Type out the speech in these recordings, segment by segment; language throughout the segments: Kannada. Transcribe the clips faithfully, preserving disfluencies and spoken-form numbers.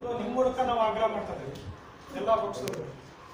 ನಿಮ್ಮ ಮೂಲಕ ನಾವು ಆಗ್ರಹ ಮಾಡ್ತಾ ಇದ್ದೀವಿ ಎಲ್ಲ ಪಕ್ಷದವರು.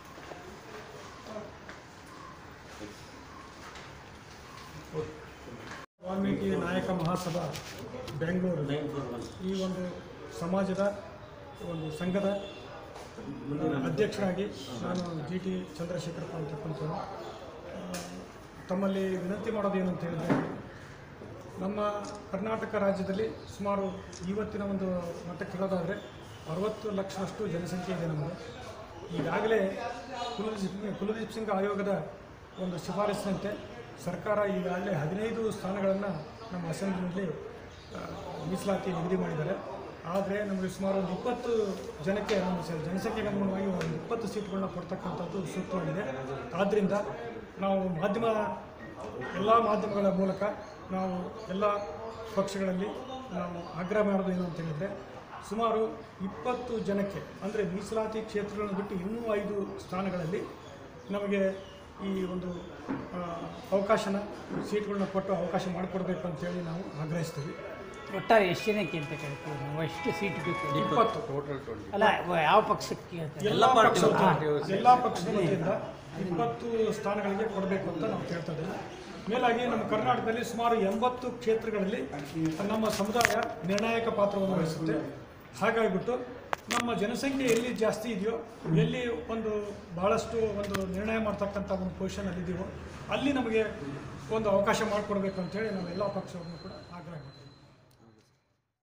ವಾಲ್ಮೀಕಿ ನಾಯಕ ಮಹಾಸಭಾ ಬೆಂಗಳೂರು ಈ ಒಂದು ಸಮಾಜದ ಒಂದು ಸಂಘದ ಅಧ್ಯಕ್ಷರಾಗಿ ನಾನು ಜಿ ಟಿ ಚಂದ್ರಶೇಖರಪ್ಪ ಅಂತಕ್ಕಂಥವ್ರು. ತಮ್ಮಲ್ಲಿ ವಿನಂತಿ ಮಾಡೋದೇನು ಅಂತ ಹೇಳಿದರೆ, ನಮ್ಮ ಕರ್ನಾಟಕ ರಾಜ್ಯದಲ್ಲಿ ಸುಮಾರು ಇವತ್ತಿನ ಒಂದು ಮಟ್ಟಕ್ಕೆ ಹೇಳೋದಾದರೆ ಅರವತ್ತು ಲಕ್ಷದಷ್ಟು ಜನಸಂಖ್ಯೆ ಇದೆ ನಮ್ಮದು. ಈಗಾಗಲೇ ಕುಲದೀಪ್ ಕುಲದೀಪ್ ಸಿಂಗ್ ಆಯೋಗದ ಒಂದು ಶಿಫಾರಸಿನಂತೆ ಸರ್ಕಾರ ಈಗಾಗಲೇ ಹದಿನೈದು ಸ್ಥಾನಗಳನ್ನು ನಮ್ಮ ಅಸೆಂಬ್ಲಿನಲ್ಲಿ ಮೀಸಲಾತಿ ನಿಗದಿ ಮಾಡಿದ್ದಾರೆ. ಆದರೆ ನಮಗೆ ಸುಮಾರು ಒಂದು ಇಪ್ಪತ್ತು ಜನಕ್ಕೆ ನಮ್ಮ ಜನಸಂಖ್ಯೆಗೆ ಅನುಗುಣವಾಗಿ ಒಂದು ಇಪ್ಪತ್ತು ಸೀಟ್ಗಳನ್ನ ಕೊಡ್ತಕ್ಕಂಥದ್ದು ಸೂಕ್ತವಾಗಿದೆ. ಆದ್ದರಿಂದ ನಾವು ಮಾಧ್ಯಮ ಎಲ್ಲ ಮಾಧ್ಯಮಗಳ ಮೂಲಕ ನಾವು ಎಲ್ಲ ಪಕ್ಷಗಳಲ್ಲಿ ನಾವು ಆಗ್ರಹ ಮಾಡೋದು ಏನು ಅಂತ ಹೇಳಿದರೆ, ಸುಮಾರು ಇಪ್ಪತ್ತು ಜನಕ್ಕೆ ಅಂದರೆ ಮೀಸಲಾತಿ ಕ್ಷೇತ್ರಗಳನ್ನು ಬಿಟ್ಟು ಇನ್ನೂ ಐದು ಸ್ಥಾನಗಳಲ್ಲಿ ನಮಗೆ ಈ ಒಂದು ಅವಕಾಶನ ಸೀಟ್ಗಳನ್ನ ಕೊಟ್ಟು ಅವಕಾಶ ಮಾಡಿಕೊಡ್ಬೇಕು ಅಂತೇಳಿ ನಾವು ಆಗ್ರಹಿಸ್ತೀವಿ. ಒಟ್ಟಾರೆ ಎಷ್ಟು ಜನಕ್ಕೆ ಅಂತ ಕೇಳ್ತೀವಿ ನಾವು, ಎಷ್ಟು ಸೀಟ್ ಬೇಕು? ಇಪ್ಪತ್ತು ಅಲ್ಲ, ಯಾವ ಪಕ್ಷಕ್ಕೆ? ಎಲ್ಲ ಪಕ್ಷ ಎಲ್ಲ ಪಕ್ಷದ ವತಿಯಿಂದ ಇಪ್ಪತ್ತು ಸ್ಥಾನಗಳಿಗೆ ಕೊಡಬೇಕು ಅಂತ ನಾವು ಕೇಳ್ತಾ ಇದ್ದೀವಿ. ಮೇಲಾಗಿ ನಮ್ಮ ಕರ್ನಾಟಕದಲ್ಲಿ ಸುಮಾರು ಎಂಬತ್ತು ಕ್ಷೇತ್ರಗಳಲ್ಲಿ ನಮ್ಮ ಸಮುದಾಯ ನಿರ್ಣಾಯಕ ಪಾತ್ರವನ್ನು ವಹಿಸುತ್ತೆ. ಹಾಗಾಗಿಬಿಟ್ಟು ನಮ್ಮ ಜನಸಂಖ್ಯೆ ಎಲ್ಲಿ ಜಾಸ್ತಿ ಇದೆಯೋ, ಎಲ್ಲಿ ಒಂದು ಬಹಳಷ್ಟು ಒಂದು ನಿರ್ಣಯ ಮಾಡ್ತಕ್ಕಂಥ ಒಂದು ಪೊಸಿಷನಲ್ಲಿದ್ದೀವೋ ಅಲ್ಲಿ ನಮಗೆ ಒಂದು ಅವಕಾಶ ಮಾಡಿಕೊಡ್ಬೇಕು ಅಂತೇಳಿ ನಾವು ಎಲ್ಲ ಪಕ್ಷವನ್ನು ಕೂಡ ಆಗ್ರಹ ಮಾಡ್ತೀವಿ.